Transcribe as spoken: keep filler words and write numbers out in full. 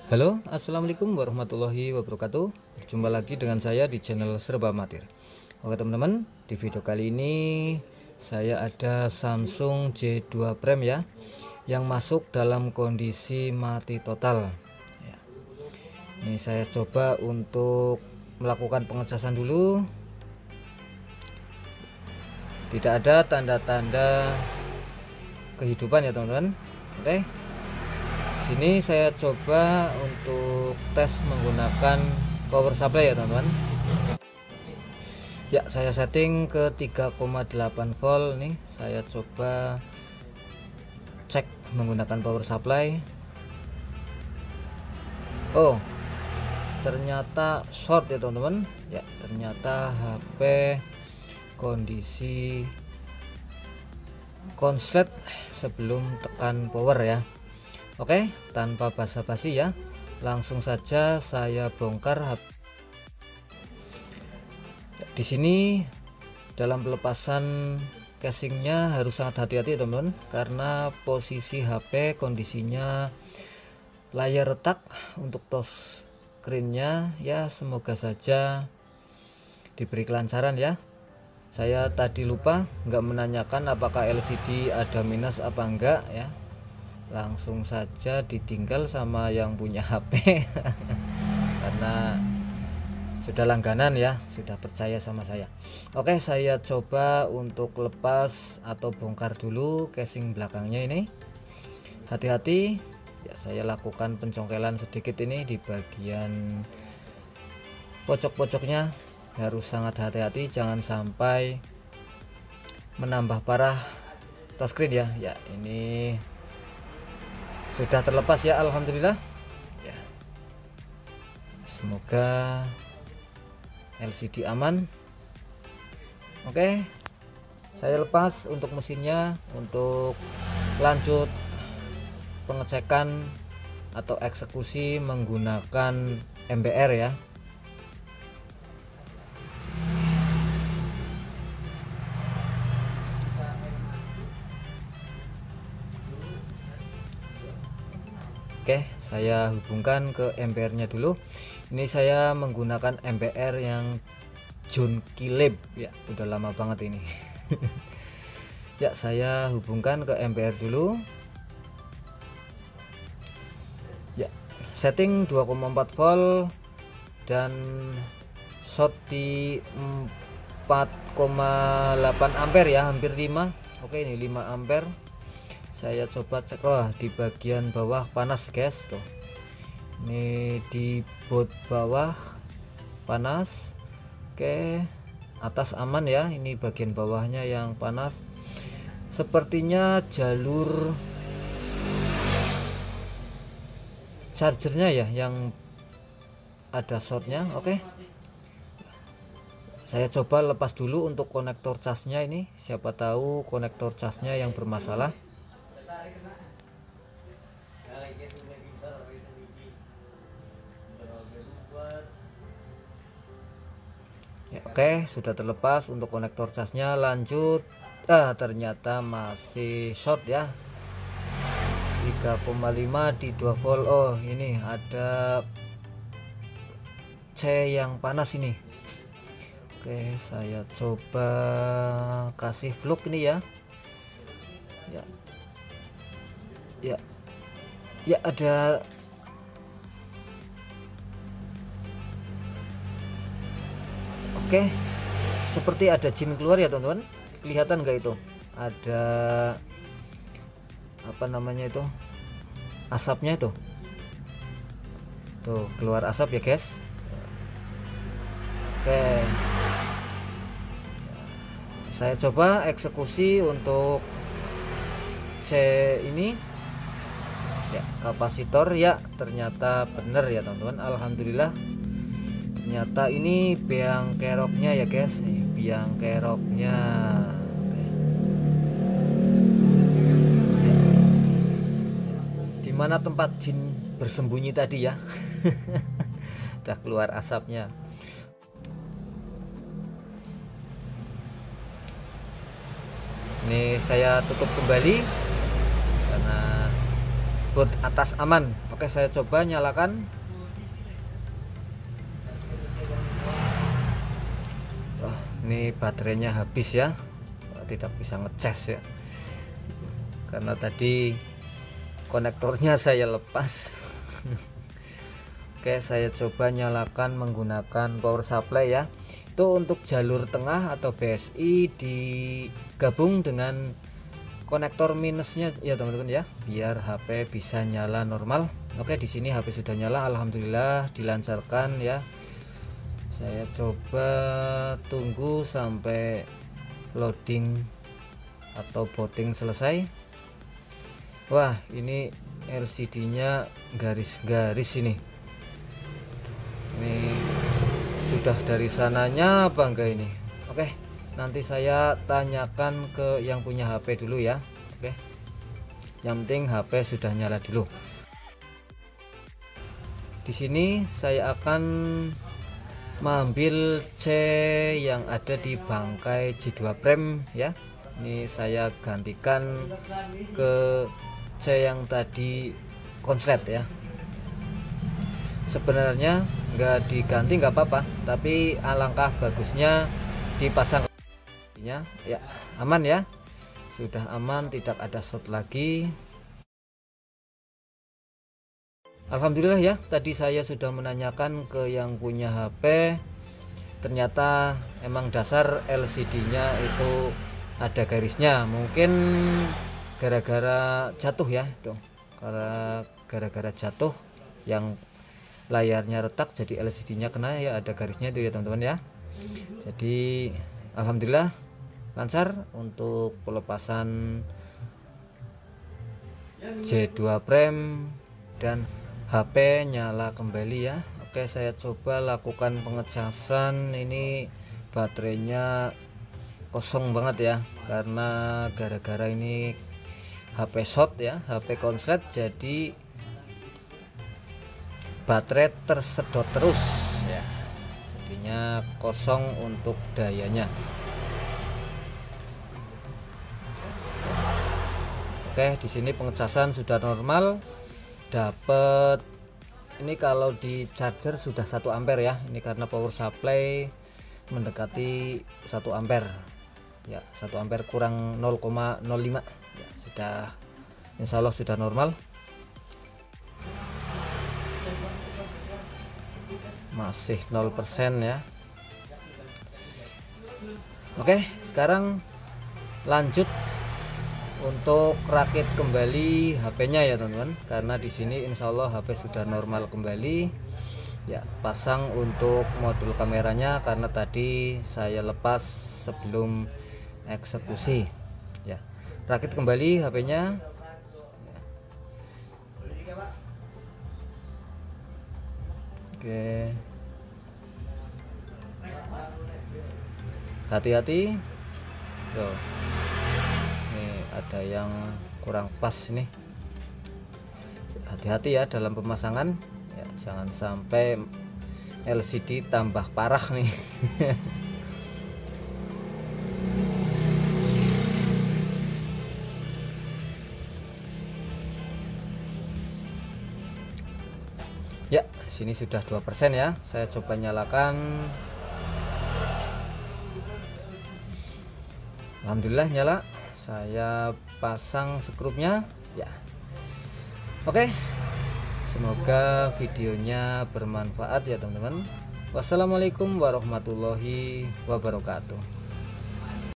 Halo, assalamualaikum warahmatullahi wabarakatuh. Berjumpa lagi dengan saya di channel Serba Matir. Oke teman-teman, di video kali ini saya ada Samsung J dua Prime ya, yang masuk dalam kondisi mati total ya. Ini saya coba untuk melakukan pengecasan dulu. Tidak ada tanda-tanda kehidupan ya teman-teman. Oke, sini saya coba untuk tes menggunakan power supply ya teman-teman. Ya, saya setting ke tiga koma delapan volt nih. Saya coba cek menggunakan power supply. Oh, ternyata short ya teman-teman. Ya, ternyata H P kondisi konslet sebelum tekan power ya. Oke, tanpa basa-basi ya, langsung saja saya bongkar H P. Di sini dalam pelepasan casingnya harus sangat hati-hati teman-teman, karena posisi H P kondisinya layar retak. Untuk touch screen-nya ya semoga saja diberi kelancaran ya. Saya tadi lupa nggak menanyakan apakah L C D ada minus apa enggak ya. Langsung saja ditinggal sama yang punya H P karena sudah langganan ya, sudah percaya sama saya. Oke, saya coba untuk lepas atau bongkar dulu casing belakangnya ini. Hati-hati ya, saya lakukan pencongkelan sedikit ini di bagian pojok-pojoknya. Harus sangat hati-hati, jangan sampai menambah parah touchscreen ya. Ya, ini sudah terlepas ya, alhamdulillah ya. Semoga L C D aman. Oke, saya lepas untuk mesinnya untuk lanjut pengecekan atau eksekusi menggunakan M B R ya. Oke, saya hubungkan ke M B R-nya dulu. Ini saya menggunakan M B R yang John Kileb ya, udah lama banget ini. Ya, saya hubungkan ke M B R dulu. Ya, setting dua koma empat volt dan short di empat koma delapan ampere ya, hampir lima. Oke, ini lima ampere. Saya coba cek, oh di bagian bawah panas guys tuh. Ini di baut bawah panas. Oke, atas aman ya, ini bagian bawahnya yang panas. Sepertinya jalur chargernya ya yang ada shortnya. Oke, saya coba lepas dulu untuk konektor casnya ini, siapa tahu konektor casnya yang bermasalah. Ya, oke, sudah terlepas untuk konektor casnya. Lanjut, ah ternyata masih short ya, tiga koma lima di dua volt. Oh, ini ada C yang panas ini. Oke, saya coba kasih flux ini ya. Ya, ya, ya ada. Oke, seperti ada jin keluar ya teman-teman. Kelihatan nggak itu? Ada apa namanya itu? Asapnya itu. Tuh, keluar asap ya guys. Oke. Saya coba eksekusi untuk C ini. Ya, kapasitor ya, ternyata benar ya teman-teman. Alhamdulillah. Ternyata ini biang keroknya ya guys, nih biang keroknya. Oke. Dimana tempat jin bersembunyi tadi ya. Udah keluar asapnya. Ini saya tutup kembali karena baut atas aman. Oke, saya coba nyalakan. Oh, ini baterainya habis ya, tidak bisa ngecas ya, karena tadi konektornya saya lepas. Oke, saya coba nyalakan menggunakan power supply ya. Itu untuk jalur tengah atau B S I digabung dengan konektor minusnya ya teman-teman ya, biar H P bisa nyala normal. Oke, di sini H P sudah nyala, alhamdulillah dilancarkan ya. Saya coba tunggu sampai loading atau booting selesai. Wah, ini L C D-nya garis-garis ini. Ini sudah dari sananya apa enggak ini? Oke, nanti saya tanyakan ke yang punya H P dulu ya. Oke, yang penting H P sudah nyala dulu. Di sini saya akan mengambil C yang ada di bangkai J dua Prime ya. Ini saya gantikan ke C yang tadi konslet ya. Sebenarnya nggak diganti nggak apa-apa, tapi alangkah bagusnya dipasang ya. Ya, aman ya, sudah aman, tidak ada short lagi. Alhamdulillah ya, tadi saya sudah menanyakan ke yang punya H P, ternyata emang dasar L C D-nya itu ada garisnya, mungkin gara-gara jatuh ya, tuh karena gara-gara jatuh yang layarnya retak, jadi L C D-nya kena ya, ada garisnya itu ya teman-teman ya. Jadi alhamdulillah lancar untuk pelepasan J dua Prime dan H P nyala kembali ya. Oke, saya coba lakukan pengecasan. Ini baterainya kosong banget ya, karena gara-gara ini H P short ya, H P konslet, jadi baterai tersedot terus ya, jadinya kosong untuk dayanya. Oke, di sini pengecasan sudah normal, dapat ini kalau di charger sudah satu ampere ya, ini karena power supply mendekati satu ampere ya, satu ampere kurang nol koma nol lima ya, sudah insya Allah sudah normal. Masih nol persen ya. Oke, sekarang lanjut untuk rakit kembali H P-nya ya teman-teman, karena di sini insya Allah H P sudah normal kembali ya. Pasang untuk modul kameranya karena tadi saya lepas sebelum eksekusi ya. Rakit kembali H P-nya. Oke, hati-hati. Tuh, ini ada yang kurang pas nih, hati-hati ya dalam pemasangan ya, jangan sampai L C D tambah parah nih. Ya, sini sudah dua persen ya. Saya coba nyalakan. Alhamdulillah nyala. Saya pasang skrupnya ya. Oke. Semoga videonya bermanfaat ya teman-teman. Wassalamualaikum warahmatullahi wabarakatuh.